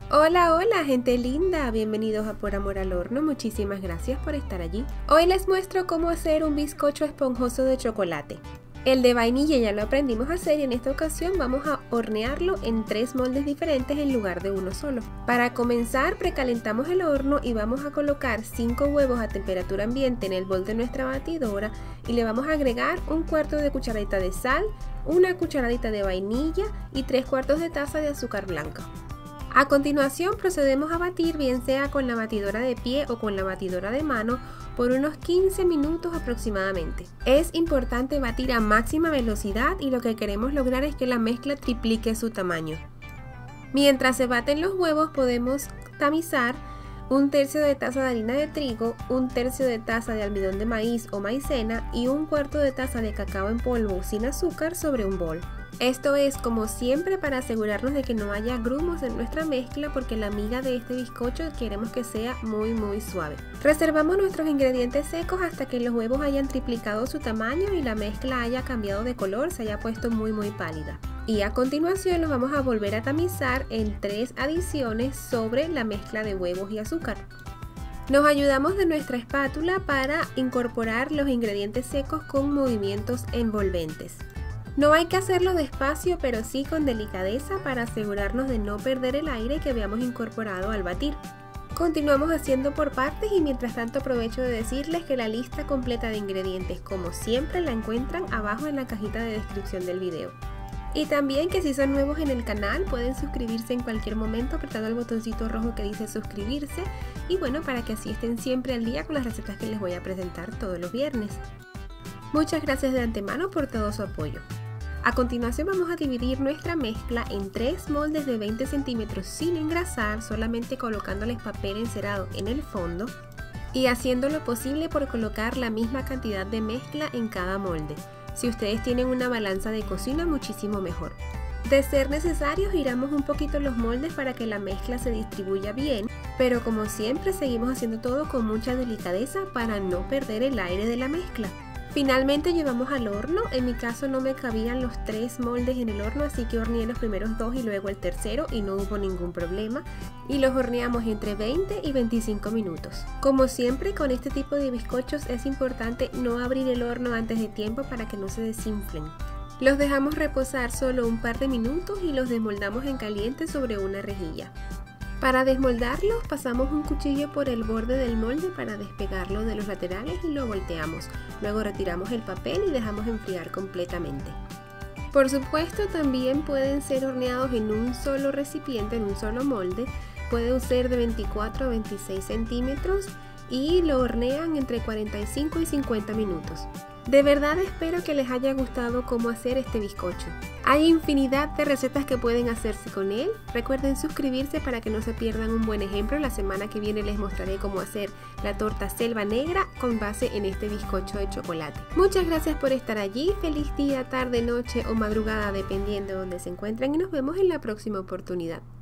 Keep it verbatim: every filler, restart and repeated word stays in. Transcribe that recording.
Hola, hola gente linda, bienvenidos a Por Amor al Horno, muchísimas gracias por estar allí. Hoy les muestro cómo hacer un bizcocho esponjoso de chocolate. El de vainilla ya lo aprendimos a hacer y en esta ocasión vamos a hornearlo en tres moldes diferentes en lugar de uno solo. Para comenzar precalentamos el horno y vamos a colocar cinco huevos a temperatura ambiente en el bol de nuestra batidora y le vamos a agregar un cuarto de cucharadita de sal, una cucharadita de vainilla y tres cuartos de taza de azúcar blanca. A continuación procedemos a batir, bien sea con la batidora de pie o con la batidora de mano, por unos quince minutos aproximadamente. Es importante batir a máxima velocidad y lo que queremos lograr es que la mezcla triplique su tamaño. Mientras se baten los huevos podemos tamizar un tercio de taza de harina de trigo, un tercio de taza de almidón de maíz o maicena y un cuarto de taza de cacao en polvo sin azúcar sobre un bol. Esto es como siempre para asegurarnos de que no haya grumos en nuestra mezcla porque la miga de este bizcocho queremos que sea muy muy suave. Reservamos nuestros ingredientes secos hasta que los huevos hayan triplicado su tamaño y la mezcla haya cambiado de color, se haya puesto muy muy pálida. Y a continuación los vamos a volver a tamizar en tres adiciones sobre la mezcla de huevos y azúcar. Nos ayudamos de nuestra espátula para incorporar los ingredientes secos con movimientos envolventes. No hay que hacerlo despacio, pero sí con delicadeza para asegurarnos de no perder el aire que habíamos incorporado al batir. Continuamos haciendo por partes y mientras tanto aprovecho de decirles que la lista completa de ingredientes, como siempre, la encuentran abajo en la cajita de descripción del video. Y también que si son nuevos en el canal pueden suscribirse en cualquier momento apretando el botoncito rojo que dice suscribirse y bueno, para que así estén siempre al día con las recetas que les voy a presentar todos los viernes. Muchas gracias de antemano por todo su apoyo. A continuación vamos a dividir nuestra mezcla en tres moldes de veinte centímetros sin engrasar, solamente colocándoles papel encerado en el fondo y haciendo lo posible por colocar la misma cantidad de mezcla en cada molde. Si ustedes tienen una balanza de cocina, muchísimo mejor. De ser necesario, giramos un poquito los moldes para que la mezcla se distribuya bien, pero como siempre seguimos haciendo todo con mucha delicadeza para no perder el aire de la mezcla. Finalmente llevamos al horno, en mi caso no me cabían los tres moldes en el horno, así que horneé los primeros dos y luego el tercero y no hubo ningún problema. Y los horneamos entre veinte y veinticinco minutos. Como siempre con este tipo de bizcochos es importante no abrir el horno antes de tiempo para que no se desinflen. Los dejamos reposar solo un par de minutos y los desmoldamos en caliente sobre una rejilla. Para desmoldarlos pasamos un cuchillo por el borde del molde para despegarlo de los laterales y lo volteamos. Luego retiramos el papel y dejamos enfriar completamente. Por supuesto también pueden ser horneados en un solo recipiente, en un solo molde. Pueden ser de veinticuatro a veintiséis centímetros y lo hornean entre cuarenta y cinco y cincuenta minutos. De verdad espero que les haya gustado cómo hacer este bizcocho. Hay infinidad de recetas que pueden hacerse con él. Recuerden suscribirse para que no se pierdan un buen ejemplo. La semana que viene les mostraré cómo hacer la torta selva negra con base en este bizcocho de chocolate. Muchas gracias por estar allí. Feliz día, tarde, noche o madrugada dependiendo de donde se encuentren y nos vemos en la próxima oportunidad.